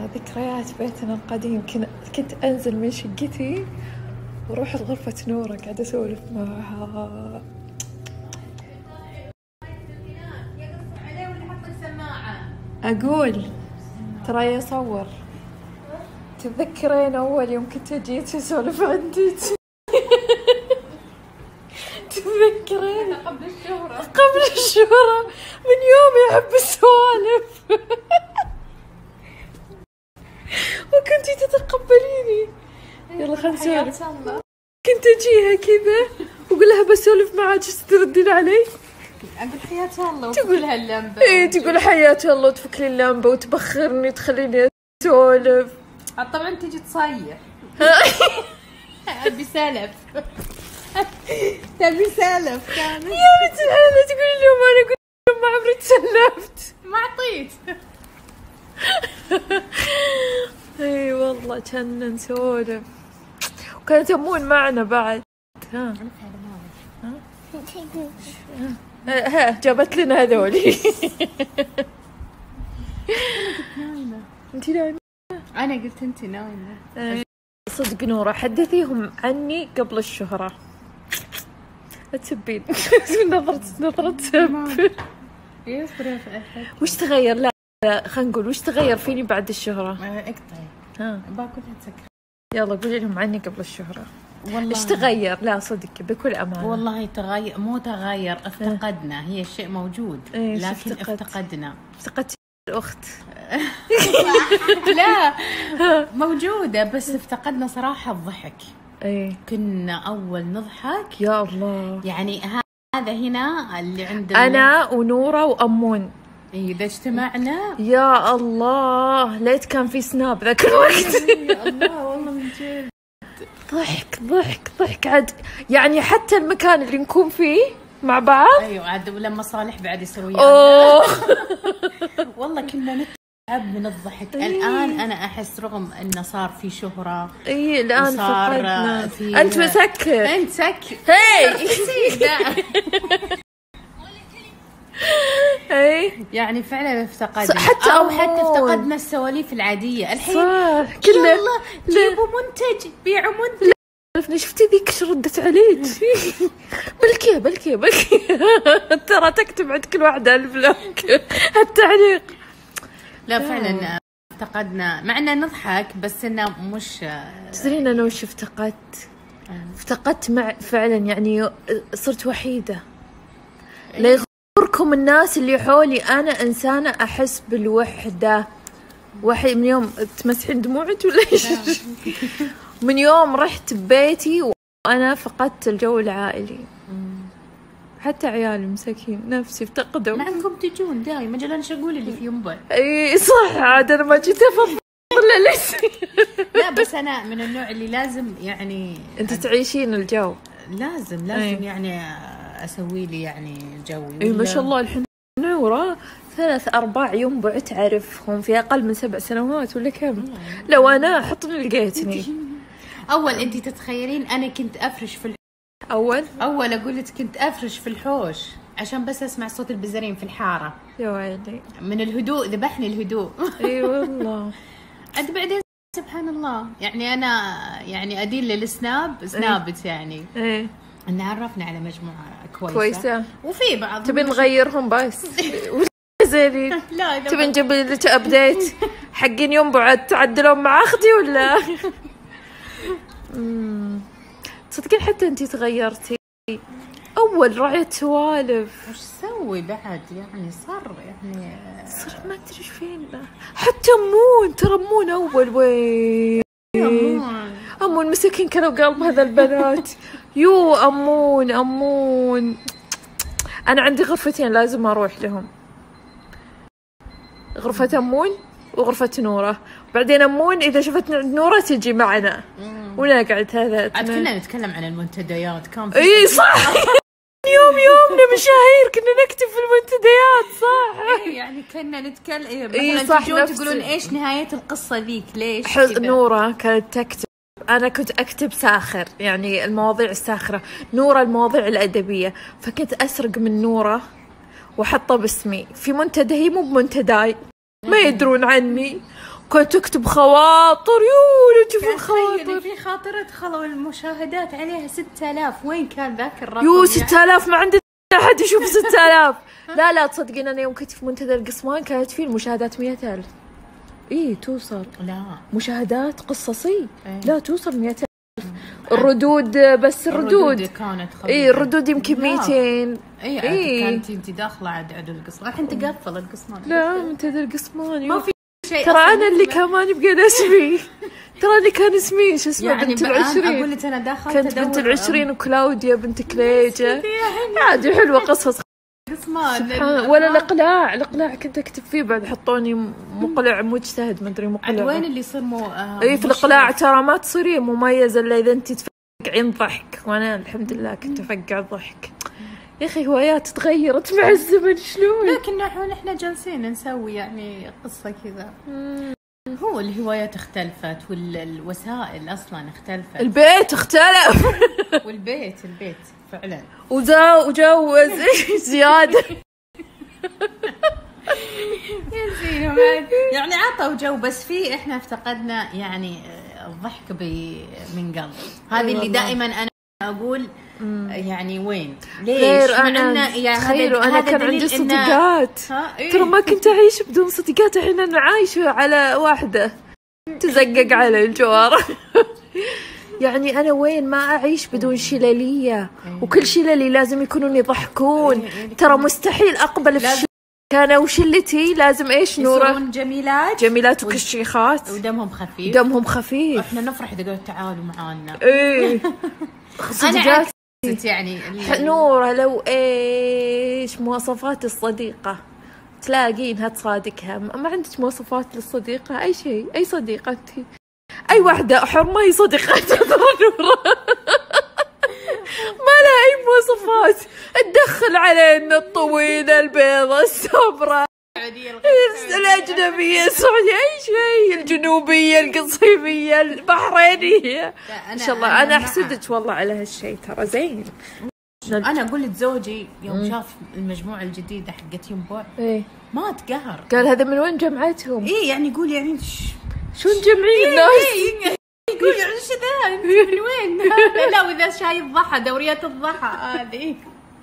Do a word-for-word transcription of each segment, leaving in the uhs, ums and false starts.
ذكريات بيتنا القديم. كنت أنزل من شقتي وروح لغرفة نورة قاعدة أسولف معها. أقول ترى يصور. تتذكرين أول يوم كنت جيت أسولف عندي؟ تتذكرين؟ قبل الشهرة. قبل الشهرة من يوم يحب السوالف. وكنتي تتقبليني. يلا خلنا نسولف. كنت أجيها كذا وأقول لها بسولف معاك تردين علي؟ أقول حياة الله وتقول هاللمبة. إيه تقول حياة الله وتفك لي اللمبة وتبخرني وتخليني أسولف. طبعا تجي تصيح. أبي سالف. تبي سالف كانت. يا بنت الحلال تقولي لهم أنا أقول لهم ما عمري تسلفت. ما أعطيت. اي والله كنا نسولف وكانت أمون معنا بعد. ها ها ها جابت لنا هذولي. انتي نايمة؟ أنا قلت انتي نايمة. صدق نورة حدثيهم عني قبل الشهرة. لا تسبين. نظرة نظرة سب. وش تغير؟ لا لا خلينا نقول وش تغير فيني بعد الشهرة؟ اقطعي. ها باكلها تسكر. يلا قولي لهم عني قبل الشهرة. والله ايش تغير؟ لا صدق بكل أمانة. والله تغير مو تغير افتقدنا. هي الشيء موجود إيه لكن افتقدت. افتقدنا. افتقدت الأخت. لا موجودة بس افتقدنا صراحة الضحك. ايه كنا أول نضحك يا الله. يعني هذا هنا اللي عندنا أنا ونورة وأمون. إيه إذا اجتمعنا يا الله ليت كان في سناب ذاك الوقت. يا الله والله من جد ضحك ضحك ضحك عاد يعني حتى المكان اللي نكون فيه مع بعض. ايوه عاد ولما صالح بعد يسوي اوه. والله كنا نتعب من الضحك. الان انا احس رغم انه صار في شهره اي الان فقدنا في انت مسكر. انت سكر. هي اي يعني فعلا افتقدنا حتى او حتى افتقدنا السواليف العاديه الحين. صح كله جيبوا منتج بيعوا منتج. عرفني شفتي ذيك ايش ردت عليك؟ بلكي بلكي بلكي. ترى تكتب عند كل واحدة البلوك التعليق. لا فعلا افتقدنا مع اننا نضحك بس انه مش. تدرين انا وش افتقدت؟ افتقدت مع فعلا يعني صرت وحيدة. لا يغركم الناس اللي حولي انا انسانة احس بالوحدة. وحي من يوم تمسحين دموعك ولا ايش؟ من يوم رحت ببيتي وأنا فقدت الجو العائلي. حتى عيالي مساكين نفسي افتقدوا. مع انكم تجون دايما اجل انا اقول اللي في ينبع. اي صح عاد انا ما جيت افضل ولا لسه. لا بس انا من النوع اللي لازم يعني انت تعيشين الجو. لازم لازم أي. يعني اسوي لي يعني جوي. اي ما شاء الله الحين نورة ثلاث أرباع ينبع تعرفهم في أقل من سبع سنوات ولا كم. لو أنا حطني لقيتني. اول انت تتخيلين انا كنت افرش في الحوش. اول اول اقول لك كنت افرش في الحوش عشان بس اسمع صوت البزرين في الحاره. يا ويلي من الهدوء ذبحني الهدوء. اي والله. عاد بعدين سبحان الله يعني انا يعني ادين للسناب سنابت يعني ايه ان عرفنا على مجموعه كويسه كويسه وفي بعض تبي نغيرهم بس. زيني لا تبي نجيب لك ابديت حقين ينبع تعدلون مع اختي ولا؟ امم تصدقين حتى انتي تغيرتي. اول رعيت سوالف وش سوي بعد يعني صار يعني صار ما ادري ايش فينا. حتى امون ترى امون اول وين امون امون مسكين كانوا قلب هذا البنات. يو امون امون انا عندي غرفتين لازم اروح لهم. غرفة امون وغرفة نورة. بعدين امون اذا شفتنا عند نورة تجي معنا ونقعد. هذا عاد كنا نتكلم عن المنتديات كان اي صح. يوم يومنا مشاهير كنا نكتب في المنتديات صح. اي يعني كنا نتكلم اي مثلا صح تجون تقولون ايش نهاية القصة ذيك ليش حز... نورة كانت تكتب انا كنت اكتب ساخر يعني المواضيع الساخرة. نورة المواضيع الادبية فكنت اسرق من نورة واحطه باسمي في منتدى. هي مو بمنتداي ما يدرون عني كنت تكتب خواطر. يو تشوف الخواطر في خاطرة خلو المشاهدات عليها ستة آلاف. وين كان ذاك الرقم؟ يو ستة آلاف ما عندنا أحد يشوف ستة آلاف. لا لا تصدقين أنا يوم كنت في منتدى القصمان كانت فيه المشاهدات مئة ألف. إيه توصل. لا مشاهدات قصصي إيه؟ لا توصل مئة ألف. الردود بس الردود, الردود كانت خبيثة. إيه الردود يمكن مئتين. إيه, إيه كانت أنت داخلة عند عند القصمان. الحين تقفل القصمان. لا منتدى القصمان ما في شيء. ترى أنا اللي كمان يبقى اسمي. ترى اللي كان اسمي شو اسمه يعني بنت العشرين. أقول لك أنا داخلة كانت بنت العشرين وكلاوديا بنت كليجة. عادي حلوة قصص قصمان. ولا الإقلاع الإقلاع كنت أكتب فيه بعد حطوني مقلع مجتهد ما أدري مقلع. وين اللي يصير مو آه إيه في الإقلاع ترى ما تصيرين مميزة إلا إذا أنت تفقعين ضحك، وأنا الحمد لله كنت أفقع ضحك. يا أخي هوايات تغيرت مع الزمن شلون. لكن نحن احنا جالسين نسوي يعني قصة كذا. هو الهوايات اختلفت والوسائل اصلا اختلفت. البيت اختلف. والبيت البيت فعلا وزا وجوز زيادة. يعني عطوا جو بس في احنا افتقدنا يعني الضحك من قلب. هذه اللي دائما انا اقول يعني وين ليش مع أنا يعني تخيلوا أنا كان عندي صديقات. إيه؟ ترى ما كنت أعيش بدون صديقات. الحين أنا عايشة على واحدة تزقق على الجوار. يعني أنا وين ما أعيش بدون شلالية. وكل شلالي لازم يكونون يضحكون. ترى مستحيل أقبل في كان وشلتي لازم إيش نورة جميلات جميلات وكشيخات ودمهم خفيف. دمهم خفيف. إحنا نفرح إذا قالوا تعالوا معانا. إيه صديقات يعني نورة لو ايش مواصفات الصديقة تلاقينها تصادقها. ما عندك مواصفات للصديقة اي شيء. اي صديقة انت اي واحدة حرمة هي صديقتها. نورة ما لها اي مواصفات. تدخل علينا الطويلة البيضة السمراء الأجنبية السعودية أي شيء الجنوبية القصيمية البحرينية. إن شاء الله أنا أحسدك والله على هالشيء ترى زين. أنا قلت زوجي يوم شاف المجموعة الجديدة حقت ينبوع إيه ما تقهر. قال هذا من وين جمعتهم؟ إيه يعني يقول يعني شو مجمعين الناس؟ يقول يعني شو ذا أنت من وين؟ لا وإذا شايف ضحى دوريات الضحى هذه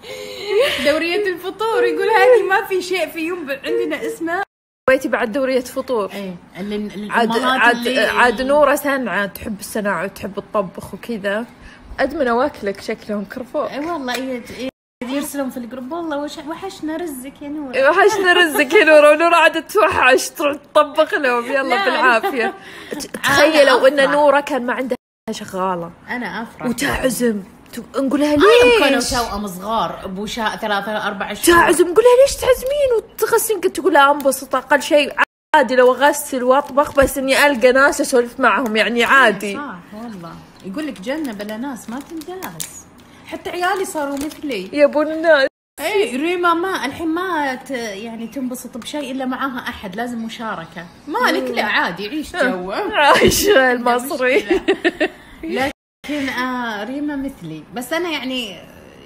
دورية الفطور يقول هذه ما في شيء في ينبع عندنا اسمه. بيتي بعد دورية فطور. ايه اللي عاد عاد اللي عاد نورة سنعة تحب الصناعة وتحب الطبخ وكذا. أدمن أواكلك شكلهم كرفوك. اي والله إيه يرسلون في الجروب والله وش وحشنا رزق يا نورة. وحشنا رزق يا نورة. ونورة عادت توحش تطبخ لهم يلا بالعافية. تخيلوا ان نورة كان ما عندها شغالة. انا افرح وتعزم نقولها ليش كانوا توأم صغار ابو شا ثلاثة أربعة شهور. تعزم نقولها ليش تعزمين وتغسلين. كنت تقول لها انبسط اقل شيء عادي لو اغسل واطبخ بس اني القى ناس اسولف معهم يعني عادي. صح والله يقول لك جنة بلا ناس ما تنداس. حتى عيالي صاروا مثلي يبون الناس. اي ريما ما الحين ما ت... يعني تنبسط بشيء الا معاها احد لازم مشاركة. مالك لا عادي عيش جو عايش المصري. لكن آه ريما مثلي بس انا يعني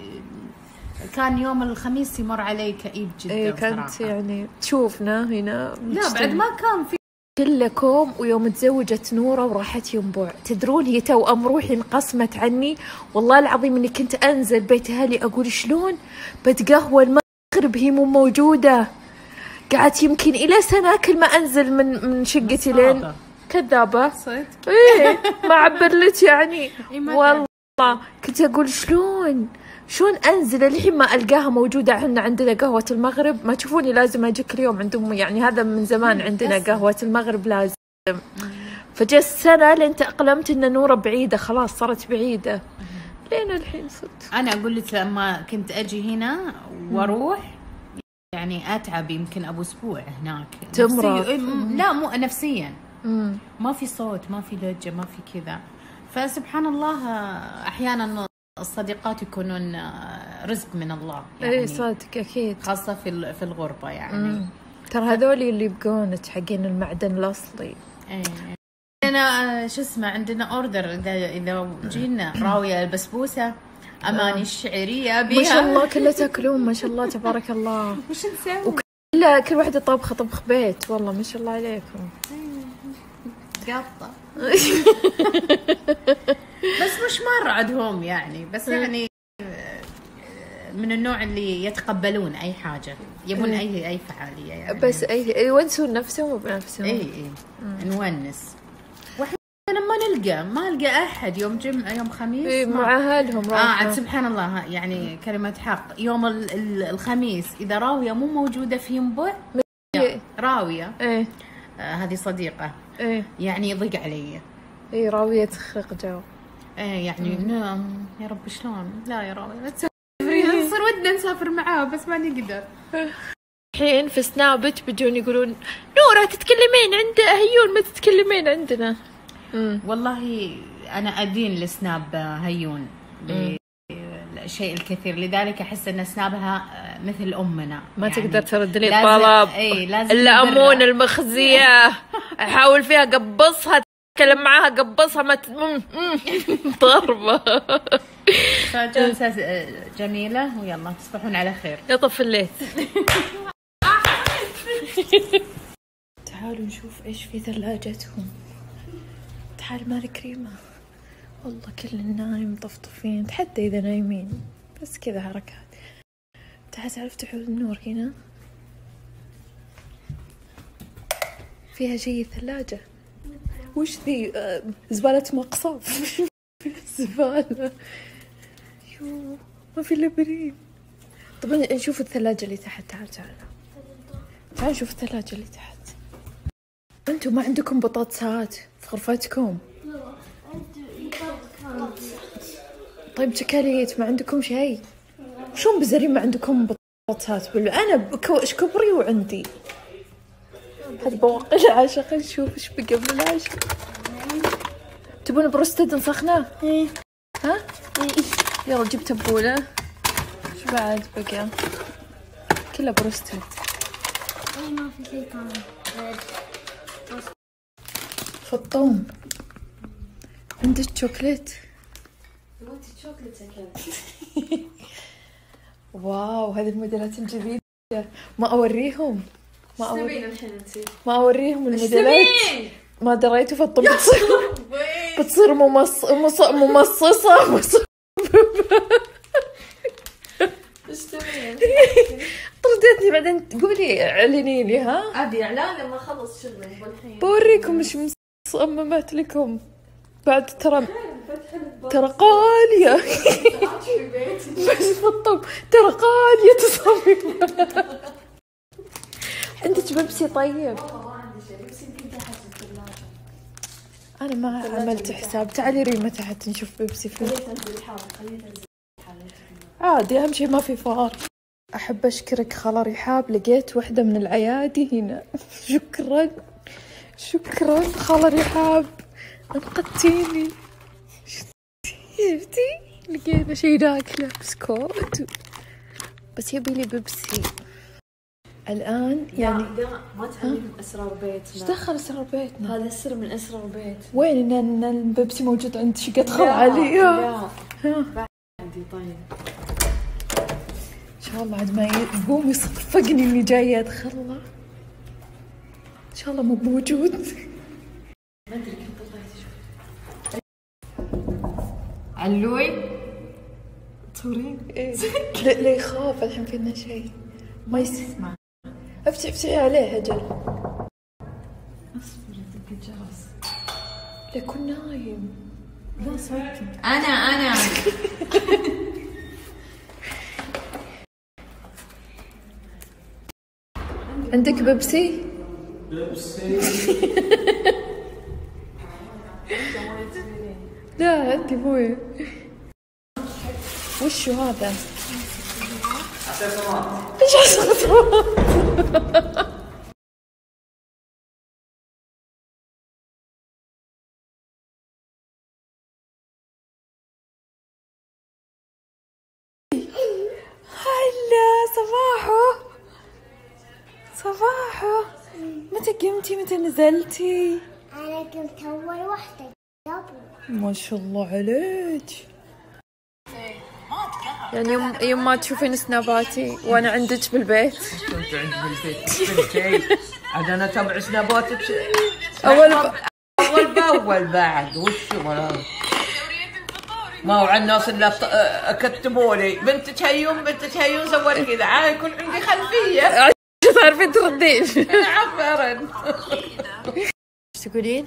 كان يوم الخميس يمر علي كئيب جدا. ايه كنت صراحة. يعني تشوفنا هنا لا بعد ما كان في كلكم. ويوم تزوجت نورة وراحت ينبوع تدرون هي توأم روحي انقسمت عني. والله العظيم اني كنت انزل بيت اهلي اقول شلون بتقهوى المغرب هي مو موجودة. قعدت يمكن الى سنة كل ما انزل من من شقتي لين كذابة صدق. ايه ما عبرلت يعني والله كنت اقول شلون شلون انزل الحين ما القاها موجوده. احنا عندنا قهوه المغرب ما تشوفوني لازم اجيك اليوم عند امي يعني هذا من زمان عندنا قهوه المغرب لازم. فجأة السنه لين تأقلمت ان نورة بعيده خلاص صارت بعيده لين الحين صرت. انا اقول لك لما كنت اجي هنا واروح يعني اتعب يمكن ابو اسبوع هناك تمرض. لا مو نفسيا مم. ما في صوت ما في لهجه ما في كذا. فسبحان الله احيانا الصديقات يكونون رزق من الله يعني. اي صادق اكيد خاصه في في الغربه يعني. مم. ترى هذول اللي يبقونك حقين المعدن الاصلي. اي انا شو اسمه عندنا اوردر اذا اذا جينا راويه البسبوسه اماني الشعريه بيها ما شاء الله كله تاكلون ما شاء الله تبارك الله. وش نسوي وكل كل واحده طبخه طبخ بيت والله ما شاء الله عليكم. قاطة. بس مش مرة عندهم يعني، بس يعني من النوع اللي يتقبلون اي حاجة، يبون اي اي فعالية يعني. بس اي يونسون نفسهم بنفسهم. اي اي نونس. واحنا لما نلقى ما نلقى احد يوم جمعة يوم خميس إيه مع اهلهم. اه عاد سبحان الله يعني كلمة حق. يوم ال ال الخميس اذا راوية مو موجودة في ينبع راوية ايه آه هذه صديقة ايه يعني يضيق علي. ايه راوية تخرق جو. ايه يعني نعم يا رب شلون. لا يا راوية لا تسافرين. صار ودنا نسافر معاه بس ما نقدر. الحين في سنابت بيجون يقولون نورة تتكلمين عند هيون ما تتكلمين عندنا. مم. والله انا ادين لسناب هيون للشيء الكثير، لذلك احس ان سنابها مثل امنا. ما يعني تقدر ترد لي الطلب. اي لازم الا امون المخزيه احاول فيها قبصها اتكلم معاها قبصها ما ت... ضربه. فجلسه جميله ويلا تصبحون على خير. يطف الليت. تعالوا نشوف ايش في ثلاجتهم. تعال مالي كريمة. والله كل النايم طفطفين حتى إذا نايمين بس كذا حركات. تعال تعال افتحوا النور هنا. فيها شيء الثلاجة. وش ذي؟ آه زبالة مقصف. زبالة. يو ما في لبرين. طبعا نشوف الثلاجة اللي تحت. تعال تعال تعال نشوف الثلاجة اللي تحت. انتم ما عندكم بطاطسات في غرفتكم؟ طيب شكاليت ما عندكم شيء؟ شلون بزرين ما عندكم بطاطسات؟ بل انا ايش كبري وعندي هذا بواقي العشاء. خلينا نشوف ايش بقى من العشاء. تبون بروستد نسخناه؟ ايه ها؟ ايه يلا جبت تبوله. ايش بعد بقى؟ كله بروستد. ايه ما في شيء ثاني. فطوم. عندك شوكليت؟ وانت شوكليت اكلت. واو هذه الموديلات الجديدة. ما اوريهم ما اوريهم الحين انت ما اوريهم الموديلات. ما دريتوا فطوم بتصير بتصير ممص مص... ممصصة مص... ايش تبين؟ طردتني بعدين تقولي اعلني لي. ها عادي اعلان لما اخلص شغلي والحين بوريكم ايش مصممت لكم بعد. ترى ترى قالية. بس فطوم ترى قالية تصميم. عندك بيبسي طيب؟ والله ما عندي شيء بس يمكن تحت الثلاجة. انا ما عملت حساب. تعالي ريما تحت نشوف بيبسي فين. خليت انزل الحال خليت انزل الحال. عادي اهم شيء ما في فار. احب اشكرك خاله رحاب لقيت واحدة من العيادي هنا. شكرا شكرا خاله رحاب انقذتيني. شفتي لقينا شيء ناكله بسكوت بس يبي لي بيبسي الان يعني. لا ما تعلم اسرار بيتنا. ايش دخل اسرار بيتنا؟ هذا السر من اسرار البيت. وين ان البيبسي موجود عند شقة خال علي؟ لا عندي. طيب ان شاء الله عاد ما يقوم يصفقني اني جايه ادخله. ان شاء الله مو موجود. ما ادري كيف طلعت شوي. علوي تصورين؟ ايه لا لا يخاف الحين فينا شيء ما يسمع. افتحي افتحي عليه اجل. اصبر يدق الجرس. ليكون نايم. لا صوتي. انا انا عندك بيبسي؟ بيبسي. لا عندي مويه. وشو هذا؟ عساسمات. ايش عساسمات؟ هلا صباحو صباحو. متى قمتي متى نزلتي؟ أنا قمت أول واحدة قبل. ما شاء الله عليك. يعني يوم يوم ما تشوفين سناباتي وانا عندك بالبيت. كنت عندي بالبيت كل شيء عاد انا اتابع سناباتك. اول ب... اول باول بعد وشو ولا ما هو على الناس اللي كتبوا لي بنت هيون بنت هيون سوت كذا عاد يكون عندي خلفيه تعرفين تردين. عفرا. ايش تقولين؟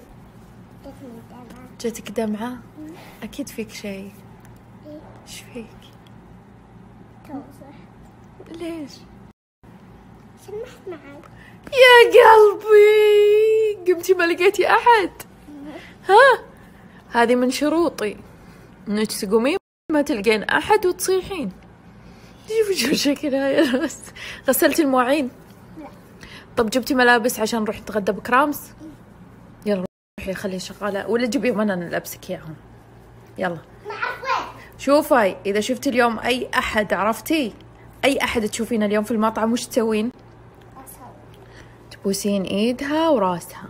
جتك دمعة؟ اكيد فيك شيء. ايش فيك؟ توصح. ليش؟ سمحت معك. يا قلبي قمتي ما لقيتي احد. ها هذه من شروطي انك تقومين ما تلقين احد وتصيحين. شوفي شو شكلها يا ناس. غسلتي المواعين؟ لا. طب جبتي ملابس عشان نروح نتغدى بكرامس؟ يلا روحي خليها شغاله ولا جيبيهم انا نلبسك اياهم. يلا. شوفي اذا شفتي اليوم اي احد عرفتي اي احد تشوفينه اليوم في المطعم وش تسوين؟ تبوسين ايدها وراسها.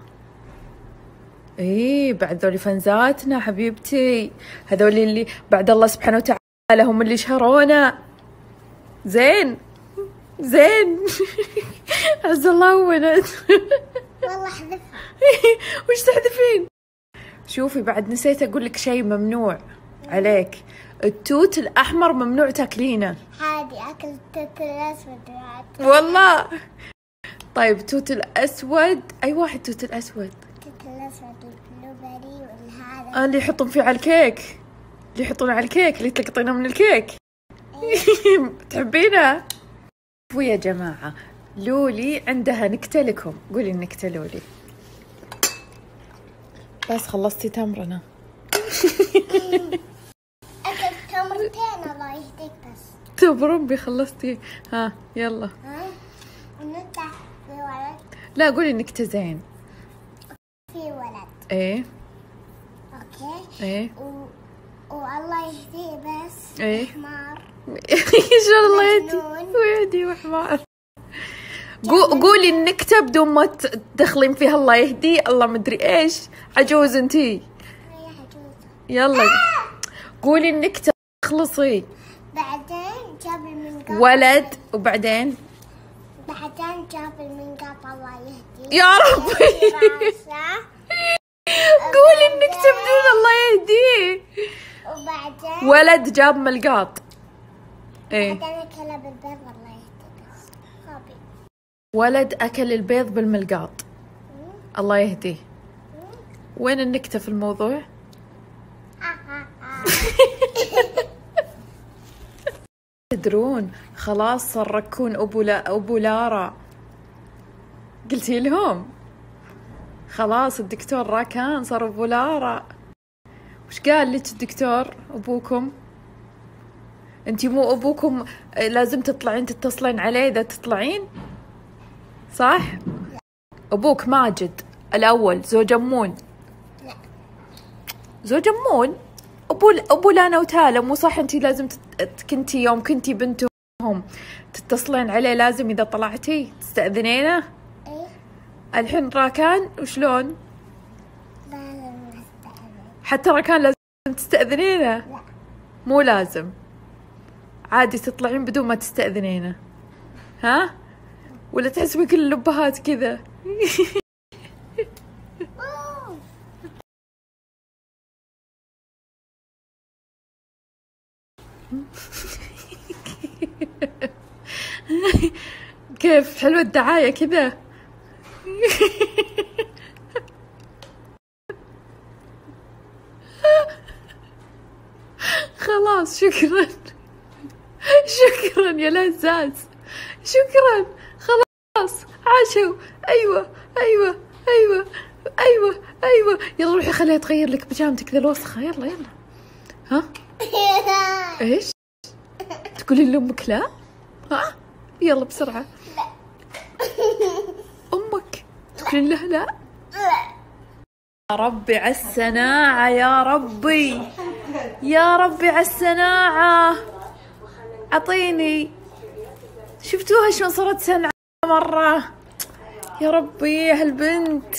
ايه بعد ذولي فنزاتنا حبيبتي، هذولي اللي بعد الله سبحانه وتعالى هم اللي شهرونا. زين زين. عز الله ولد. والله حذفها. وش تحذفين؟ شوفي بعد نسيت اقول لك شيء ممنوع عليك، التوت الاحمر ممنوع تاكلينه. عادي اكل التوت الاسود عادي. والله. طيب توت الاسود، اي واحد توت الاسود؟ التوت الاسود البلوبري والهذا. آه اللي يحطون فيه على الكيك، اللي يحطون على الكيك اللي تلقطينه من الكيك. تحبينه؟ ويا جماعة لولي عندها نكتة لكم، قولي النكتة لولي. بس خلصتي تمرنا. اكل تمرتين الله يهديك بس. طب ربي خلصتي. ها يلا. ها ونطلع في ولد. لا قولي النكتة زين. في ولد. ايه اوكي. ايه و... والله يهديه بس. ايه حمار. ان شاء الله يهدي مجنون. ويهدي وحمار. قو- قولي النكتة بدون ما ت- تدخلين فيها الله يهدي الله مدري ايش. عجوز انتي. يا عجوز. يلا قولي النكتة اخلصي. بعدين جاب المنقاط. ولد وبعدين بعدين جاب المنقاط الله يهديه. يا ربي. راسه. قولي النكتة بدون الله يهديه. وبعدين ولد جاب ملقاط. ايه بعدين اكل بالبيض الله يهديه بس. غبي. ولد اكل البيض بالملقاط الله يهديه. وين النكتة في الموضوع؟ تدرون خلاص صار ركون ابو لا ابو لارا. قلتي لهم خلاص الدكتور راكان صار ابو لارا. وش قال لك الدكتور ابوكم؟ انتي مو ابوكم لازم تطلعين تتصلين عليه اذا تطلعين صح؟ ابوك ماجد الاول زوج امون. لا. زوج امون ابو ابو لانا وتالا مو صح؟ انتي لازم تت... كنتي يوم كنتي بنتهم تتصلين عليه لازم اذا طلعتي تستأذنينه. ايه الحين راكان وشلون؟ لازم نستأذن. حتى راكان لازم تستأذنينه؟ لا. مو لازم عادي تطلعين بدون ما تستأذنينه. ها؟ ولا تحسبي كل الأبهات كذا؟ كيف حلوة الدعاية كذا. خلاص شكرا شكرا يا لزاز شكرا خلاص عاشوا. ايوه ايوه ايوه ايوه ايوه يلا روحي خليها تغير لك بيجامتك ذا الوسخة. يلا يلا. ها ايش تقولين لامك لا؟ ها يلا بسرعة. امك تقولين لها لا؟ يا ربي على السناعة يا ربي يا ربي على السناعة. عطيني. شفتوها شلون صارت سنعة مرة؟ يا ربي يا هالبنت.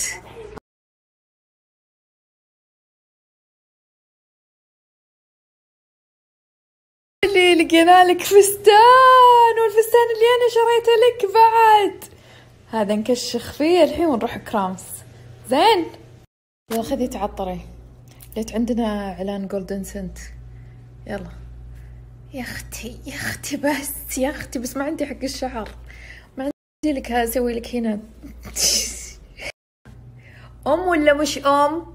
اللي لقينا لك فستان والفستان اللي انا شريته لك بعد هذا نكشخ فيه الحين ونروح كرامس. زين يلا خذي تعطري، ليت عندنا اعلان جولدن سنت. يلا يا اختي يا اختي بس يا اختي بس ما عندي حق الشعر، ما عندي لك اسوي لك هنا. ام ولا مش ام؟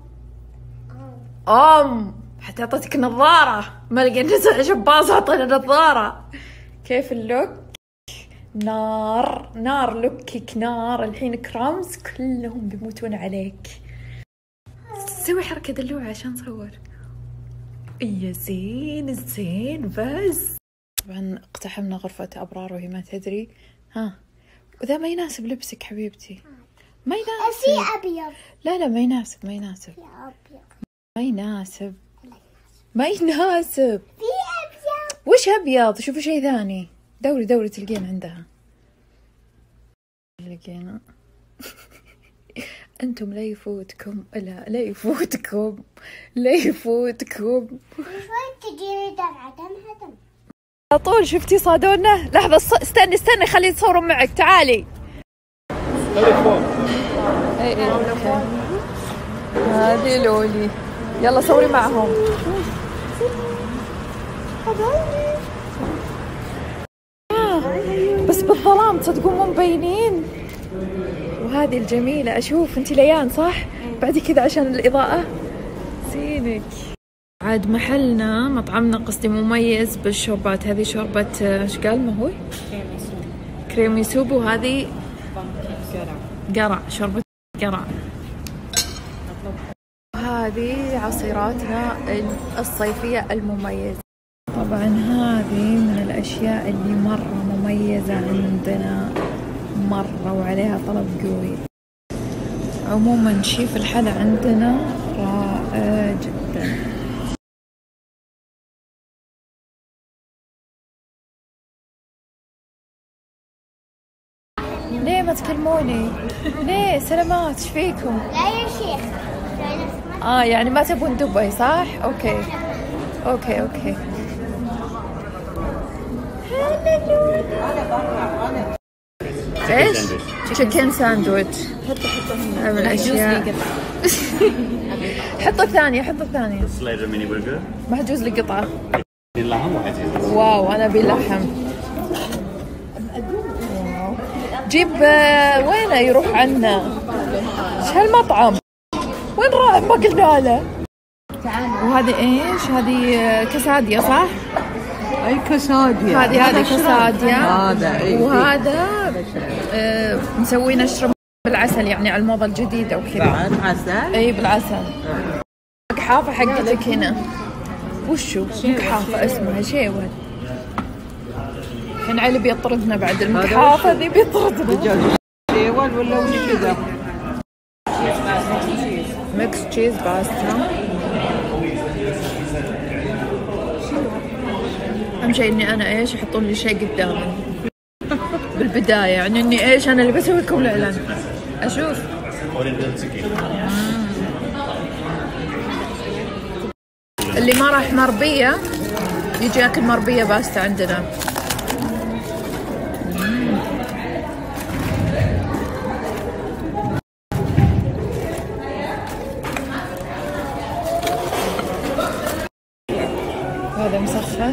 ام. حتى اعطيتك نظارة، ما لقينا شباص اعطينا نظارة. كيف اللوك؟ نار نار لوكك نار. الحين كرامز كلهم بيموتون عليك. سوي حركة دلوعة عشان نصور. يا زين زين بس. طبعا اقتحمنا غرفة أبرار وهي ما تدري. ها وذا ما يناسب لبسك حبيبتي، ما يناسب. في أبيض. لا لا ما يناسب ما يناسب في أبيض. ما يناسب ما يناسب. في أبيض. وش أبيض؟ شوفي شيء ثاني. دوري دوري تلقين عندها. لقينا. أنتم لا يفوتكم لا لا يفوتكم لا يفوتكم. شوي تجيني دمعة دمعة دمعة. على طول شفتي صادونا. لحظة استني استني خليني أتصور معك. تعالي. اي اي اوكي. هذه لولي. يلا صوري معهم. آه. بس بالظلام تصدقون مو مبينين. وهذه الجميلة أشوف أنت ليان صح؟ بعد كذا عشان الإضاءة زينك. عاد محلنا مطعمنا قصدي مميز بالشوربات. هذه شوربة ايش قال ما هو؟ كريمي سوب. وهذه قرع شوربة قرع. هذه عصيراتنا الصيفية المميزة. طبعا هذه من الأشياء اللي مرة مميزة عندنا مرة وعليها طلب قوي. عموما شيف الحلا عندنا رائع جدا. ليه ما تكلموني؟ ليه سلامات ايش فيكم؟ لا يا شيخ. اه يعني ما تبون دبي صح؟ اوكي اوكي اوكي. ايش؟ تشيكن ساندويتش. حطوا حطوا هنا من الاشياء. حطوا الثانية حطوا الثانية. سلايدر ميني برجر. محجوز لي قطعة. اللحم وعزيز. واو انا ابي لحم. جيب وينه يروح عنا؟ ايش هالمطعم؟ وين راح ما قلنا له؟ وهذه ايش؟ هذه كسادية صح؟ اي كسادية. هذه هذه كسادية. هذا اي. وهذا آه مسوي نشر بالعسل يعني على الموضة الجديدة وكذا. بعد عسل؟ اي بالعسل. قحافة حقتك هنا. وشو؟ قحافة اسمها شيول. الحين علي بيطردنا بعد المقحافة ذي بيطردنا. شيول ولا وش كذا؟ ميكس تشيز باستا. أهم شيء إني أنا إيش يحطون لي شيء قدامي بالبداية، يعني إني إيش أنا اللي بسوي لكم الإعلان. أشوف. اللي ما راح مربية يجي ياكل مربية باستا عندنا. هذا مسخن.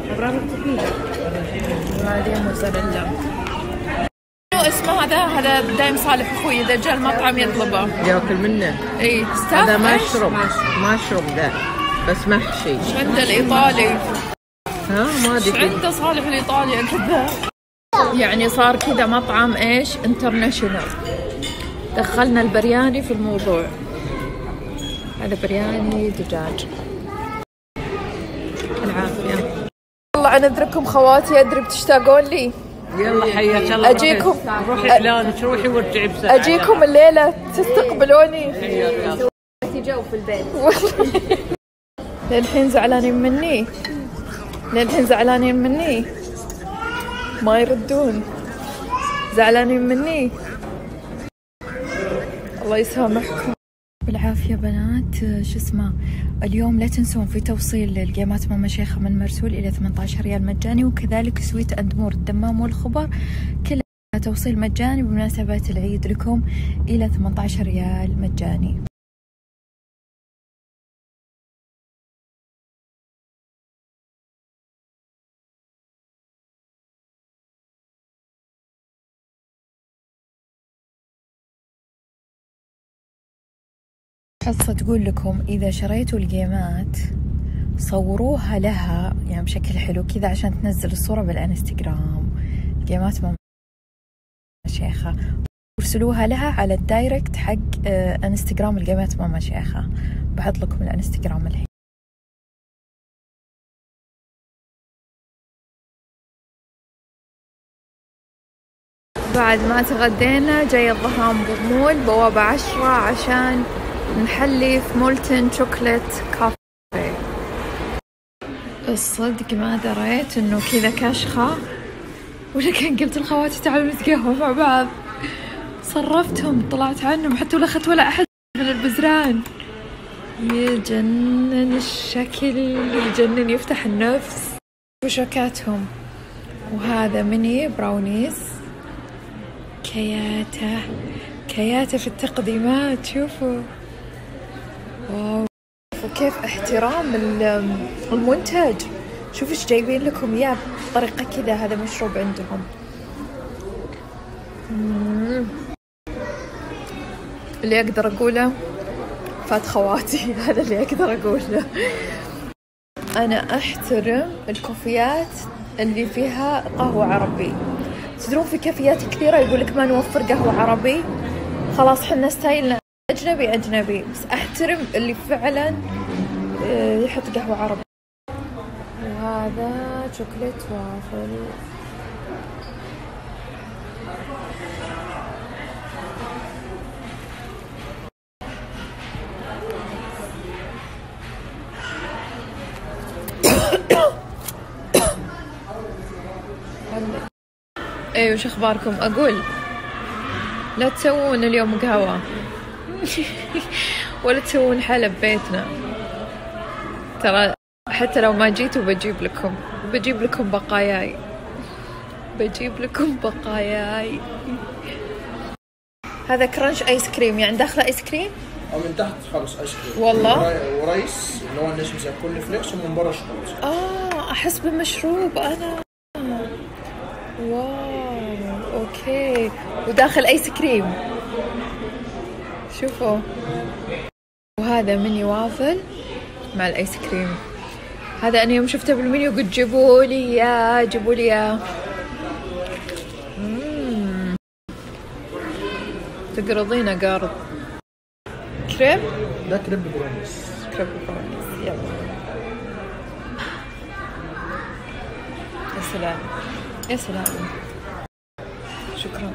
وهذه موزاريلا. شنو اسمه هذا؟ هذا دايم صالح اخوي اذا جاء المطعم يطلبه. ياكل منه. اي هذا مشروب مشروب ذا بس محشي. ايش عنده الايطالي؟ ها ما ادري. ايش عنده صالح الايطالي كذا؟ يعني صار كذا مطعم ايش؟ انترناشونال. دخلنا البرياني في الموضوع. هذا برياني دجاج. العافية. والله أنا أدرككم خواتي أدري بتشتاقون لي. يلا حياك الله. أجيكم. روحي إعلانك روحي وارجعي بسرعة. أجيكم الليلة تستقبلوني. جو في البيت. للحين زعلانين مني. للحين زعلانين مني. ما يردون. زعلانين مني. الله يسامحكم. بالعافية بنات. شو اسمه اليوم لا تنسون في توصيل الجيمات ماما شيخة من مرسول إلى ثمانية عشر ريال مجاني، وكذلك سويت أند مور الدمام والخبر كلها توصيل مجاني بمناسبة العيد لكم إلى ثمانية عشر ريال مجاني. قصة تقول لكم إذا شريتوا الجيمات صوروها لها يعني بشكل حلو كذا عشان تنزل الصورة بالانستغرام. الجيمات ماما شيخة، ارسلوها لها على الدايركت حق آه انستغرام الجيمات ماما شيخة. بحط لكم الانستغرام الحين. بعد ما تغدينا جاي الظهران بغمول بوابة عشرة عشان نحلي في مولتن شوكليت كافي. الصدق ما دريت انه كذا كشخة، ولا كان قلت لخواتي تعالوا نتقهوى مع بعض. صرفتهم طلعت عنهم حتى ولا اخذت ولا احد من البزران. يجنن الشكل، يجنن يفتح النفس. وشوكاتهم، وهذا مني براونيز كياته كياته في التقديمات. شوفوا واو، وكيف احترام المنتج. شوفوا ايش جايبين لكم اياه بطريقة كذا. هذا مشروب عندهم. مم. اللي اقدر اقوله فات خواتي. هذا اللي اقدر اقوله. انا احترم الكوفيات اللي فيها قهوة عربي. تدرون في كافيات كثيرة يقولك ما نوفر قهوة عربي، خلاص حنا ستايلنا أجنبي أجنبي، بس أحترم اللي فعلا يحط قهوة عربي. وهذا شوكليت وافل. ايوه وش اخباركم؟ اقول لا تسوون اليوم قهوة ولا تسوون حلا ببيتنا. ترى حتى لو ما جيتوا بجيب لكم بجيب لكم بقاياي بجيب لكم بقاياي. هذا كرانش ايس كريم، يعني داخله ايس كريم او من تحت خالص ايس كريم والله، وريس اللي هو النشم زي كل فليكس، ومن برا شوكولاته. اه احس بمشروب انا. واو اوكي، وداخل ايس كريم. شوفوا، وهذا مني وافل مع الايس كريم. هذا انا يوم شفته بالمنيو قلت جيبوا لي اياه جيبوا لي اياه. اممم تقرضينا قرض. كريم؟ ده كريب برونيس. كريب برونيس. يلا يا سلام يا سلام. شكرا.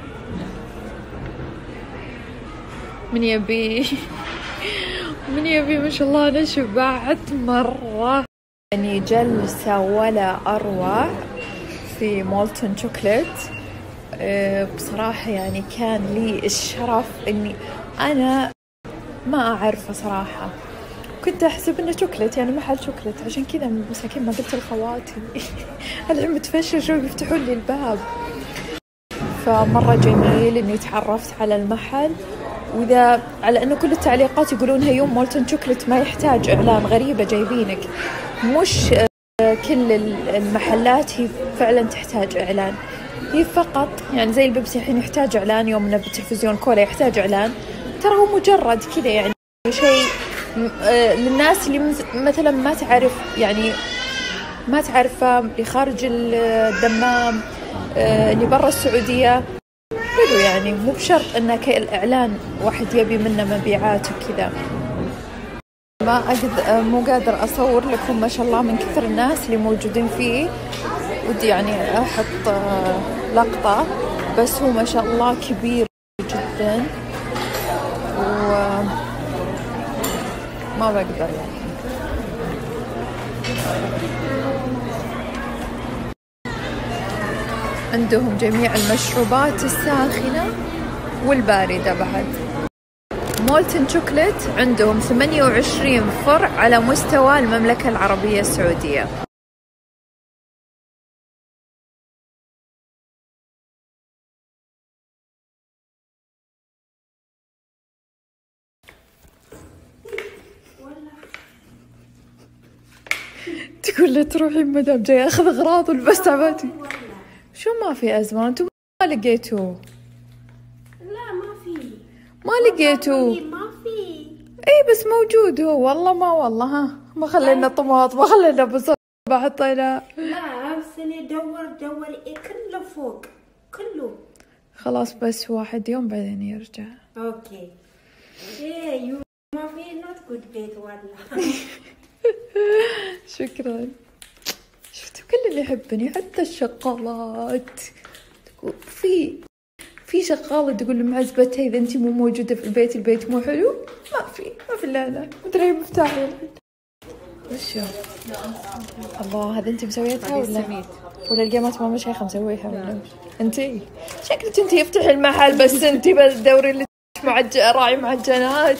من يبي من يبي ما شاء الله. أنا شبعت مرة يعني، جلسة ولا أروع في مولتن شوكليت. بصراحة يعني كان لي الشرف إني أنا ما أعرفه صراحة، كنت أحسب إنه شوكليت يعني محل شوكليت، عشان كذا مساكين ما قلت لخواتي الحين متفششوا يفتحون لي الباب. فمرة جميل إني تعرفت على المحل، وإذا على إنه كل التعليقات يقولون هيوم مولتن شوكليت ما يحتاج إعلان. غريبة جايبينك، مش كل المحلات هي فعلا تحتاج إعلان، هي فقط يعني زي البيبسي الحين يحتاج إعلان، يوم بالتلفزيون كولا يحتاج إعلان. ترى هو مجرد كذا يعني شيء للناس اللي مثلا ما تعرف يعني ما تعرفه، اللي خارج الدمام، اللي برا السعودية. حلو يعني، مو بشرط انه كالإعلان واحد يبي منه مبيعات وكذا. ما أقدر مو قادر أصور لكم ما شاء الله من كثر الناس اللي موجودين فيه. ودي يعني أحط لقطة، بس هو ما شاء الله كبير جدا وما بقدر يعني. عندهم جميع المشروبات الساخنة والباردة بعد. مولتن شوكليت عندهم ثمانية وعشرين فرع على مستوى المملكة العربية السعودية. تقول له تروحين مدام جاي اخذ اغراض والبس تعباتي. شو ما في أزمة؟ انتم ما لقيتوا؟ لا ما في ما لقيتوا؟ ما في. بس موجود هو، والله ما والله ها ما خلينا طماط، ما خلينا بصل، ما حطينا. لا بس اني دور دور إيه كله فوق كله. خلاص بس واحد يوم بعدين يرجع. اوكي. ايه يو ما في نوت جود بيت والله. شكرا. شفتوا كل اللي يحبني حتى الشغالات. تقول في في شغالة تقول لمعزبتها إذا أنت مو موجودة في البيت البيت مو حلو. ما في ما في لا لا مدري مفتاحي الحين. وشو؟ الله هذا أنت مسويتها ولا ولا القيمات ماما شيخة مسويها ولا أنتي؟ شكلك أنتي افتحي المحل بس أنتي بالدوري اللي معج راعي معجنات.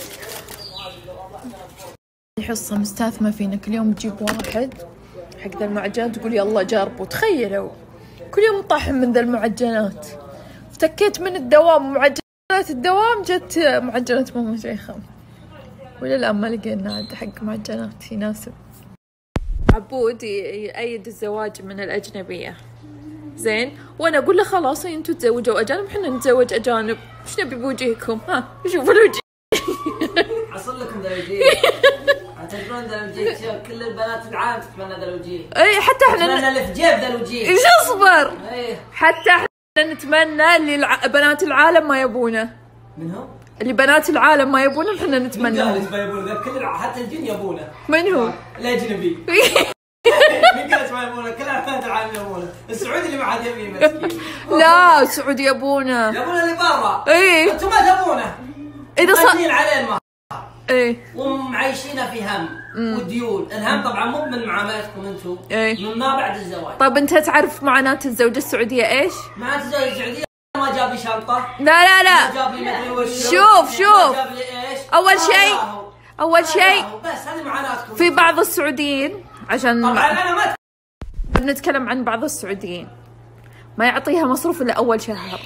حصة مستثمة فينا كل يوم تجيب واحد حق ذا المعجنات تقول يلا جربوا. تخيلوا كل يوم طاحن من ذا المعجنات. افتكيت من الدوام معجنات الدوام جت معجنات ماما شيخة ولا الآن ما لقينا عاد حق معجنات يناسب. عبود يأيد الزواج من الأجنبية زين، وأنا أقول له خلاص انتوا تزوجوا أجانب احنا نتزوج أجانب، ايش نبي بوجهكم؟ ها شوفوا الوجه. حصل لكم ذا الوجيه. تدرون ذا الوجيه كل البنات العالم تتمنى ذا الوجيه. اي حتى احنا نتمنى اللي في جيب ذا الوجيه. ايش اصبر؟ ايه حتى احنا نتمنى اللي الع... بنات العالم ما يبونه. منهم؟ اللي بنات العالم ما يبونه احنا نتمنى. من قال ما يبونه؟ كل الع... حتى الجن يبونه. من هو؟ الأجنبي. من قال ما يبونه؟ كل بنات العالم يبونه. السعودي اللي ما عاد يبي مسكين. لا السعودي يبونه. يبونه اللي برا. اي انتم ما تبونه. اذا صار عليه المهر. ايه ومعيشينه في هم وديون. الهم طبعا مو من معاملتكم انتم، ايه من ما بعد الزواج. طيب انت تعرف معاناة الزوجة السعودية ايش؟ معاناة الزوجة السعودية ما جاب لي شنطة. لا لا لا ما جاب لي مدري وش. شوف شوف ما جاب لي ايش. اول شيء اول شيء بس هذه معاناتكم. في بعض السعوديين عشان طبعا انا ما بنتكلم عن بعض السعوديين ما يعطيها مصروف الا اول شهر.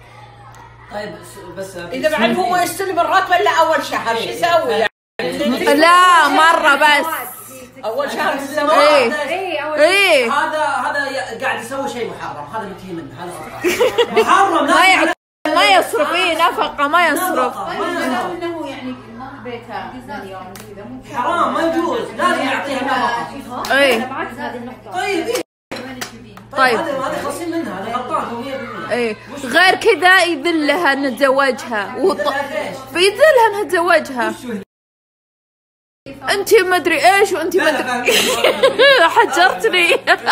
طيب بس اذا بعد هو ما يستلم الراتب الا اول شهر شو يسوي يعني؟ لا مرة بس اول شهر في الزواج. ايه ايه هذا هذا قاعد يسوي شيء محرم. هذا متهي منه. هذا محرم. ما يعطي ما يصرف ايه نفقة ما يصرف. انه يعني ما في بيتها مليون كذا حرام ما يجوز. لازم يعطيها نفقة. ايه طيب طيب هذا خاصين منها. هذا غلطان مية بالمية. ايه غير كذا يذلها نتزوجها وط... يذلها انها تزوجها. انت ما ادري ايش وانت ما ادري حجرتني.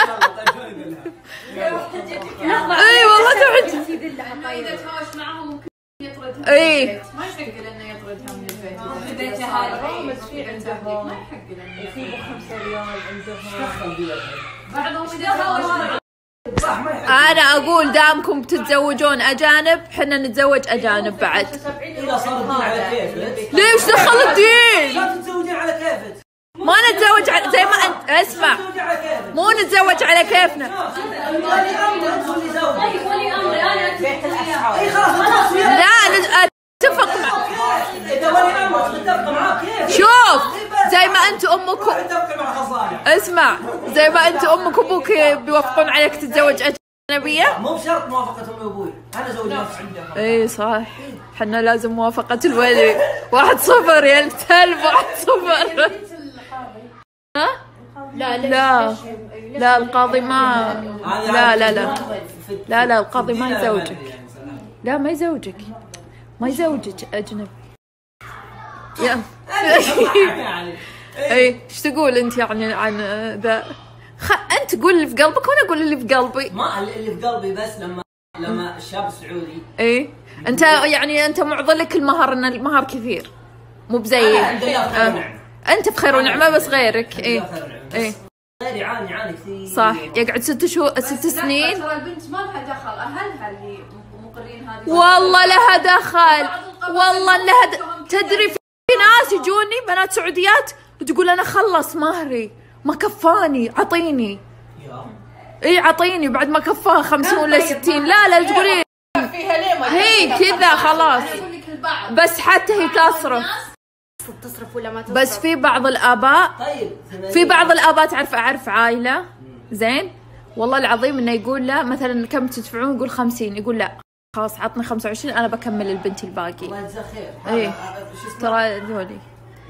اي والله تحج. اذا تهاوش معهم ممكن يطردها. اي ما يحق انه يطردها من البيت. بيتها هذا بس في عندهم ما يحق انه في بخمسة ريال عندهم. بعضهم اذا تهاوش انا اقول دامكم تتزوجون اجانب حنا نتزوج اجانب بعد. اذا صار الدين على كيفك. ليش دخل الدين؟ لا تتزوجين على كيفك. ما نتزوج على زي ما انت اسمع مو نتزوج على كيفنا. لا اتفق مع شوف زي ما انت امك اسمع زي ما انت امك وابوك بيوافقون عليك تتزوج اجنبيه. مو بشرط موافقه امي وابوي. انا زوج نفسي. اي صح حنا لازم موافقه الولي. واحد صفر يا الكلب واحد صفر. ها؟ لا لا لا القاضي ما لا لا لا لا لا القاضي ما يزوجك. لا ما يزوجك ما يزوجك أجنبي. يا اي ايش تقول انت يعني عن ذا؟ خ... انت قول اللي في قلبك وانا اقول اللي في قلبي. ما اللي في قلبي بس لما لما الشاب السعودي. اي انت يعني انت معضلك المهر ان المهر كثير مو بزي آه. انت بخير ونعمه بس غيرك. اي اي غير يعاني يعاني كثير. صح يقعد ست شهور ست سنين. ترى البنت ما لها دخل. اهلها اللي مقرين هذه. والله لها دخل والله لها د... تدري في ناس يجوني بنات سعوديات وتقول انا خلص مهري ما كفاني عطيني. اي عطيني بعد ما كفاها خمسين ولا ستين. لا لا تقولي هي كذا خلاص. بس حتى هي تصرف تصرف ولا ما تصرف. بس في بعض الآباء في بعض الآباء تعرف أعرف عائلة زين والله العظيم إنه يقول لا مثلا كم تدفعون يقول خمسين يقول لا خلاص عطني خمسة وعشرين أنا بكمل البنت الباقي. الله يجزاه خير. إيه ترى ذولي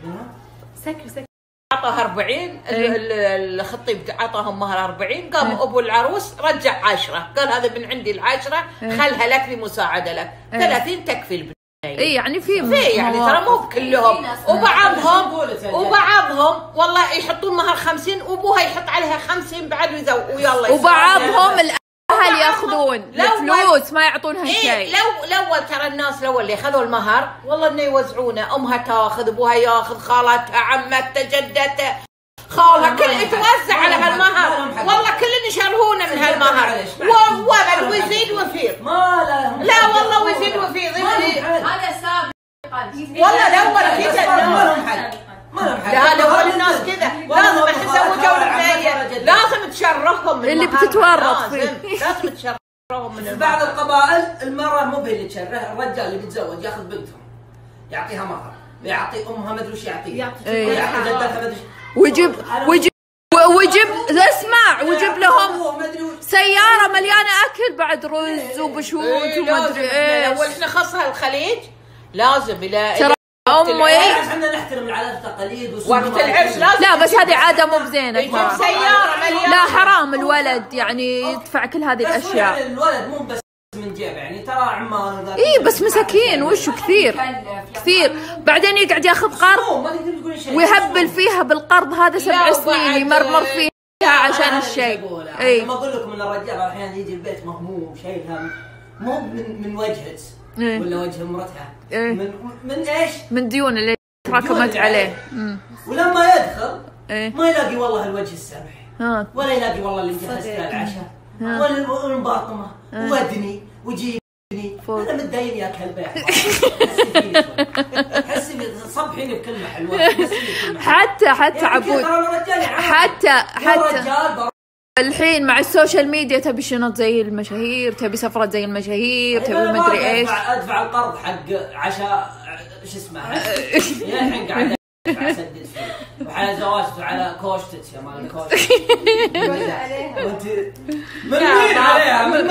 سكر سكر. عطاها أربعين، الخطيب عطاهم مهر أربعين، قام ابو العروس رجع عشرة، قال هذا من عندي العشرة خلها لك لمساعدة لك، ثلاثين تكفي البناية. اي يعني في في يعني ترى مو بكلهم، وبعضهم وبعضهم والله يحطون مهر خمسين وابوها يحط عليها خمسين بعد ويلا. وبعضهم الاهل ياخذون الفلوس ما يعطونها شيء. إيه لو الاول ترى الناس الاول اللي اخذوا المهر والله انه يوزعونه، امها تاخذ، ابوها ياخذ، خالتها، عمتها، جدتها، خالها، كل يتوزع على هالمهر، والله كلنا يشرهونه من هالمهر، وابد ويزيد ويفيض. ما لا لا والله ويزيد ويفيض. هذا سابق والله الاول كذا ما لهم حد. لا الاول الناس كذا لازم الحين يسووا جوله بنايه، لازم تشرههم من اللي بتتورط فيه، لازم تشرههم من في بعض القبائل المرأة مو هي اللي تشره، الرجال اللي بيتزوج ياخذ بنتهم يعطيها مهر، يعطي امها ما ادري وش يعطيها، يعطي جدتها ما ادري ويجيب ويجيب ويجيب اسمع ويجيب لهم سيارة مليانة اكل بعد رز وبشوت وما ادري ايش. اول احنا خاصة الخليج لازم الى ترى امي احنا نحترم العادات والتقاليد وقت العرس لازم. لا بس هذه عادة مو بزينة. يجيب سيارة مليانة. لا حرام الولد يعني يدفع كل هذه الاشياء. يعني الولد مو بس من جيبه، يعني ترى عمار اي بس مساكين وشو كثير كثير، بعدين يقعد ياخذ قرض ويهبل فيها بالقرض هذا سبع سنين يمرمر فيها عشان الشيء. اي ما اقول لكم ان الرجال احيانا يجي البيت مهموم شايل هم، مو من من وجهه ولا وجه مرتها، من من ايش؟ من ديون اللي تراكمت عليه. ولما يدخل ما يلاقي والله الوجه السمح، ولا يلاقي والله اللي جهزت له العشاء، ولا المباطمه ودني وجيبني. انا متدين يا كلب يا حسي صبحيني بكلمه حلوه. حتى حتى عبود حتى حتى الحين مع السوشيال ميديا تبي شنط زي المشاهير، تبي سفرة زي المشاهير، تبي مدري ايش. ادفع القرض حق عشاء شو اسمه يا الحين قاعد ادفع اسدد فيه، وعلى زواجته وعلى كوشتك يا مال كوشتك. وانت من مين عليها؟ من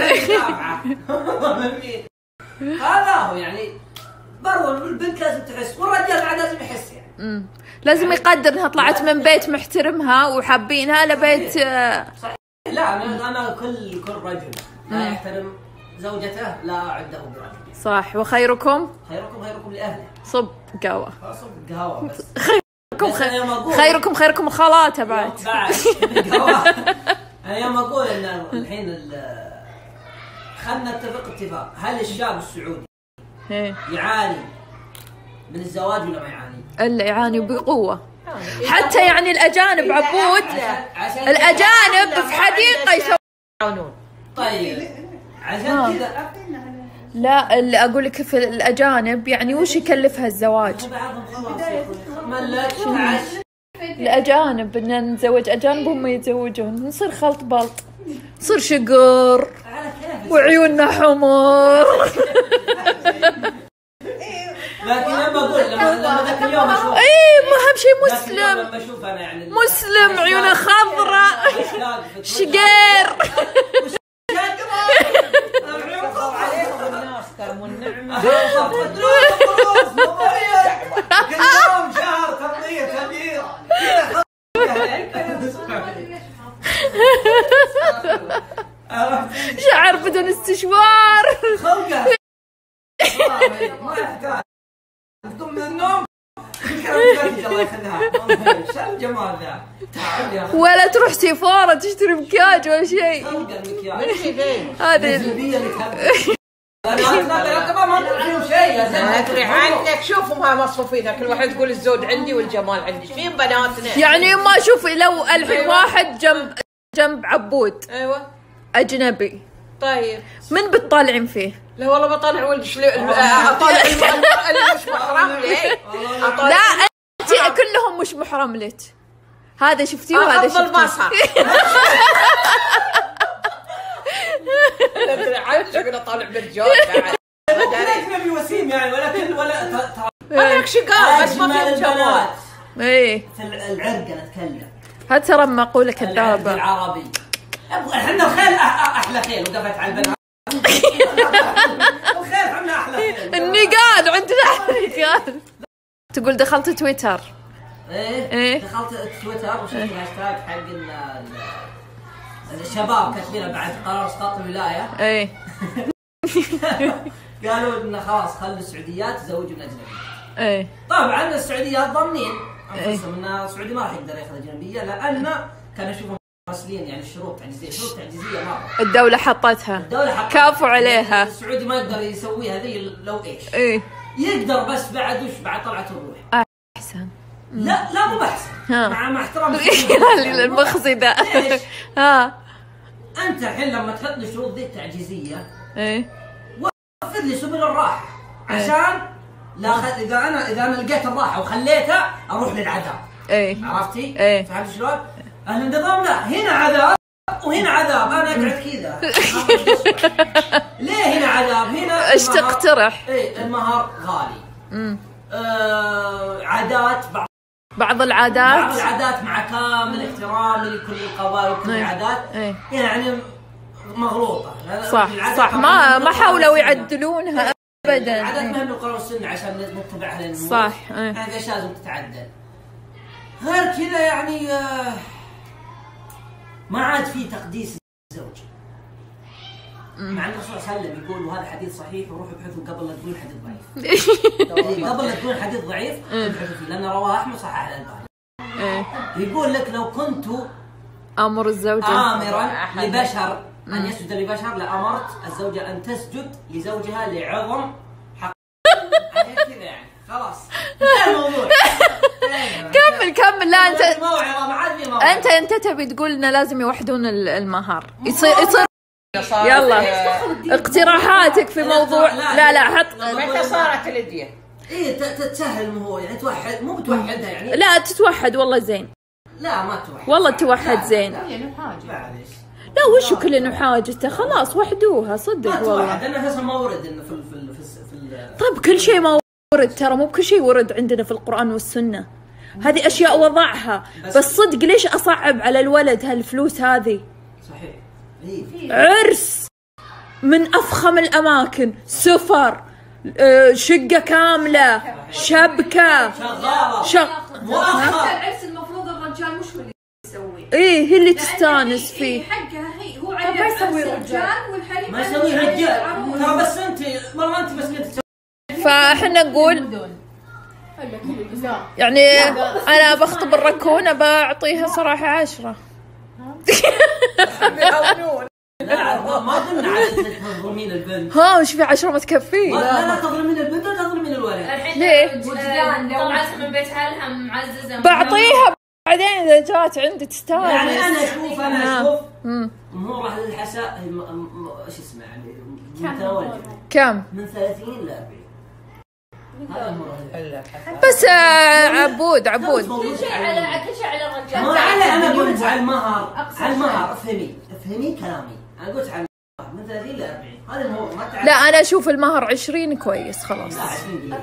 من مين؟ هذا هو يعني برضو البنت لازم تحس، والرجال بعد لازم يحس يعني. امم لازم يقدر انها طلعت من بيت محترمها وحابينها لبيت. صحيح. لا انا انا كل كل رجل لا يحترم زوجته لا اعده برجل. صح. وخيركم خيركم خيركم لاهله. صب قهوه. صب قهوه بس. خيركم خيركم خيركم خالاته بعد. بعد قهوه. انا يوم اقول ان الحين خلنا نتفق اتفاق، هل الشاب السعودي يعاني من الزواج ولا ما يعاني؟ الا يعاني بقوه. حتى يعني الاجانب عبود، الاجانب في حديقه يسوون. طيب عشان كذا لا اللي اقول لك في الاجانب يعني وش يكلفها الزواج؟ بعضهم خلاص يا اخوي الاجانب بدنا نتزوج اجانب هم يتزوجون، نصير خلط بلط، نصير شقر وعيوننا حمر. لكن لما اقول لما لما ذاك اليوم اشوف اي ما اهم شيء مسلم، لما اشوف انا يعني مسلم عيونه خضراء شقير. شعر بدون استشوار. خلقه ما يحتاج تقوم من النوم الله يخليها الجمال ذا. ولا تروح سيفورة تشتري مكياج ولا شيء. خلقه المكياج هذه انا ما ادري شيء. ادري عنك شوفوا مصروفينها كل واحد تقول الزود عندي والجمال عندي، فين بناتنا؟ يعني ما شوفي لو الحين واحد جنب جنب عبود ايوه اجنبي، طيب من بتطالعين فيه؟ لا والله بطالع ولد شلو اطالع المرأة اللي مش محرم لي. لا انت كلهم مش محرم لك، هذا شفتيه وهذا شفتيه. افضل مصر. لا ادري عنك انا طالع برجال بعد. ما ادري وسيم يعني ولكن ولا هذاك شقار بس ما في جمال. ايه في العرق انا اتكلم. هذا ترى مقولة كذابة. العربي احنا الخيل احلى خيل وقفت على البنات. الخيل احنا احلى خيل. النقال عندنا احلى نقال. تقول دخلت تويتر. ايه, إيه؟ دخلت تويتر وشفت الهاشتاج حق ال- ال- الشباب كاتبينه بعد قرار اسقاط الولايه. ايه قالوا انه خلاص خلوا السعوديات تزوج من اجنبيه. ايه طبعا السعوديات ضامنين انفسهم ان السعودي ما راح يقدر ياخذ اجنبيه، لان كانوا يشوفون مرسلين يعني الشروط تعجيزيه، شروط تعجيزيه مره. الدولة حطتها، الدوله حطت كافوا عليها. السعودي ما يقدر يسويها ذي لو ايش. ايه يقدر بس بعد وش بعد طلعت الروح. احسن. لا لا مو بحسن. ها. مع مع احترام المخزي ذا. ليش؟ ها انت الحين لما تحط لي شروط ذي التعجيزيه ايه وفر لي سبل الراحه عشان لا خ... اذا انا اذا انا لقيت الراحه وخليتها اروح للعذاب. ايه عرفتي؟ ايه. فهمت شلون؟ النظام لا، هنا عذاب وهنا عذاب، انا اقعد كذا. ليه هنا عذاب؟ هنا ايش تقترح؟ ايه المهر غالي. امم آه عادات بعض بعض العادات بعض العادات مع كامل احترامي لكل القبائل وكل ايه. العادات ايه. يعني مغلوطه. صح صح، ما ما حاولوا يعدلونها ابدا. العادات ما هي ايه. من القرآن والسنه عشان نتبعها للنمو. صح. ايه. هذا ايش لازم تتعدل. غير كذا يعني آه ما عاد في تقديس الزوج. مع ان الرسول صلى الله عليه وسلم يقول وهذا حديث صحيح وروحوا ابحثوا قبل لا تقولون حديث ضعيف. قبل لا تقولون حديث ضعيف ابحثوا فيه، لان رواه احمد صحح الالباني. ايه. يقول لك لو كنت امر الزوجة امرا لبشر ان يسجد لبشر لامرت الزوجه ان تسجد لزوجها لعظم حق. عشان كذا يعني خلاص انتهى الموضوع. كمل كمل. لا انت موعظه ما عاد في موعظه. انت انت تبي تقول انه لازم يوحدون ال- المهر. يصير يصير يلا اقتراحاتك في موضوع. لا لا حط. متى صارت الهديه؟ ايه ت- تتسهل مو يعني توحد مو بتوحدها يعني. لا تتوحد والله زين. لا ما توحد والله توحد لا، زين. لا، يعني حاجه معليش لا وشو كل حاجته خلاص وحدوها ما صدق توحد. والله. انا اساسا ما ورد انه في ال- في ال- في ال- في ال- طيب كل شيء ما ورد، ترى مو بكل شيء ورد عندنا في القرآن والسنة. هذه أشياء وضعها، بس صدق ليش أصعب على الولد هالفلوس هذه؟ صحيح. ايه عرس من أفخم الأماكن، سفر، آه، شقة كاملة، شبكة، شغاله شق مؤخر. العرس المفروض الرجال مش هو اللي يسويه. إيه هي اللي تستانس فيه. حقها هي هو عليه ما يسوي رجال والحريم ما يسوي رجال ترى، بس انت والله انت بس قلت فاحنا نقول يعني أنا بخطب الركونة بعطيها صراحة عشرة. لا ما ما ضمن عادة تظلمين البنت. ها وش في عشرة ما تكفي؟ لا لا تظلمين البنت ولا تظلمين الولد. الحين ليه؟ وجدان طلعت من بيت اهلها معززه. بعطيها بعدين إذا جات عندي تستانس. يعني انا اشوف انا اشوف مم. مهورة للحساء هي م- م- ايش اسمه يعني متوجه كم؟ من ثلاثين ل أربعين. هذا مهورة. بس آه، عبود عبود كل شيء على كل شيء على الرجال. ما على انا قلت على المهر على المهر افهمي افهمي كلامي. انا قلت على المهر من ثلاثين ل أربعين. هذا المهور ما تعرف. لا أنا أشوف المهر عشرين كويس خلاص. لا عشرين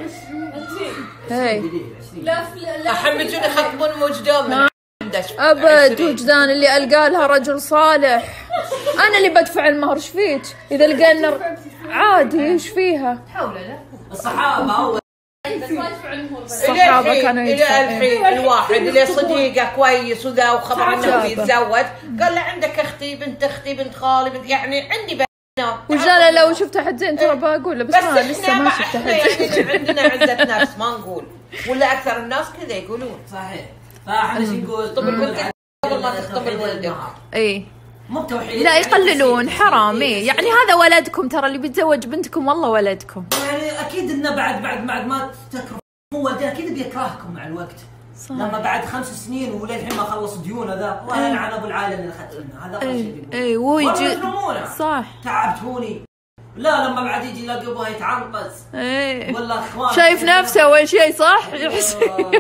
هي لا لا الحين بيجون يخطبون وجدان من عندك. أبد وجدان اللي ألقى لها رجل صالح. أنا اللي بدفع المهر إيش فيك؟ إذا لقينا عادي إيش فيها؟ حوله لا الصحابة أول بس ما يدفع المهر بس. الصحابة كانوا الى يدفعون. الحين الواحد اللي صديقه كويس وذا وخبر انه تعال. بيتزوج قال له عندك اختي بنت اختي بنت خالي بنت يعني عندي بنات. وجدان لو شفت حد زين ترى بقول له بس ما لسه إحنا ما شفت إحنا حد زين. يعني عندنا عزة نفس ما نقول ولا اكثر الناس كذا يقولون. صحيح. فاحنا شو نقول؟ طب البنت قبل ما تخطب الولد. إيه مو بتوحيد. لا يقللون حرام. إيه يعني هذا ولدكم ترى اللي بيتزوج بنتكم والله ولدكم. يعني اكيد انه بعد بعد بعد ما تكرهون والدين اكيد بيكرهكم مع الوقت. صح. لما بعد خمس سنين وللحين ما خلص ديونه ذا وانا عن ابو العالم اللي اخذت منه هذا اول شيء إيه إيه ويجي يجي صح. تعبتوني. لا لما بعد يجي يلاقي ابوها يتعنقز إيه ولا اخوان شايف نفسه أول شيء صح يحس.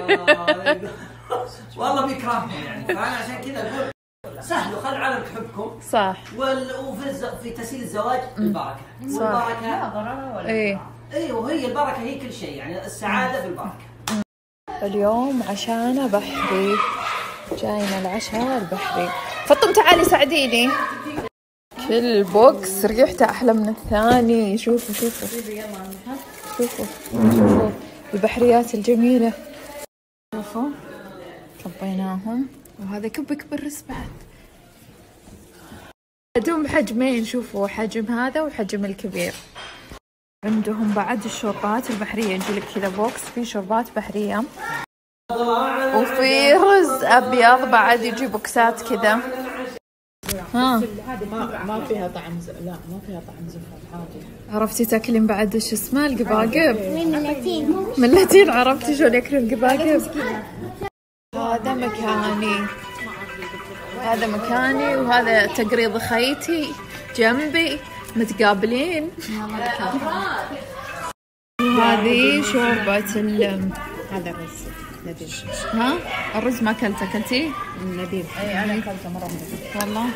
والله بيكرهكم يعني. فانا عشان كذا اقول سهلوا خل العالم تحبكم. صح. وال... وفي الز... في تسهيل الزواج البركه. صح. والبركه ضرر ولا إيه اي وهي البركه هي كل شيء يعني السعاده في البركه. اليوم عشانا بحري، جاينا العشاء البحري. فطم تعالي ساعديني. كل بوكس ريحته أحلى من الثاني. شوفوا شوفوا شوفوا شوفوا البحريات الجميلة. شوفوا طبيناهم، وهذا كب كبرس بعد. عندهم حجمين، شوفوا حجم هذا وحجم الكبير. عندهم بعد الشوربات البحرية، يجيلك كذا بوكس فيه شوربات بحرية، وفي رز أبيض بعد يجي بوكسات كذا. ها ما ما فيها طعم ز... لا ما فيها طعم زفر عادي. عرفتي تاكلين بعد شو اسمه القباقب؟ ملتين ملتين. عرفتي شلون ياكلون القباقب؟ هذا مكاني، هذا مكاني، وهذا تقريض خيتي جنبي متقابلين. وهذه شوربة ال هذا الرز نديم. ها الرز ما اكلته، اكلتيه؟ نديم. اي انا اكلته مره نديم والله.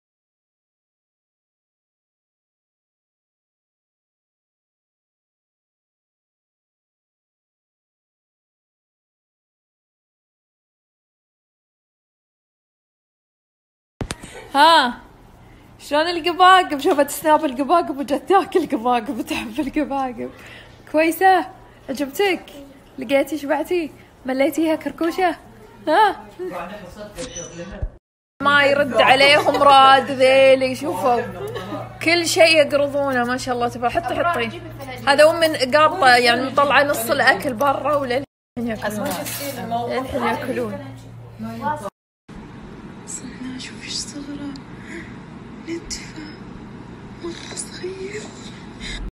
ها شلون القباقب؟ شوفت سناب القباقب وجت تاكل قباقب وتحب القباقب. كويسة؟ عجبتك؟ لقيتي شبعتي؟ مليتيها كركوشة؟ ها؟ ما يرد عليهم راد ذيلي. شوفوا كل شيء يقرضونه ما شاء الله تبارك. حطي حطي. هذا من قاطة يعني مطلعة نص الأكل برا وللحين ياكلون. للحين ياكلون. صرنا شوف ايش صغرى، نتفة مرة صغير.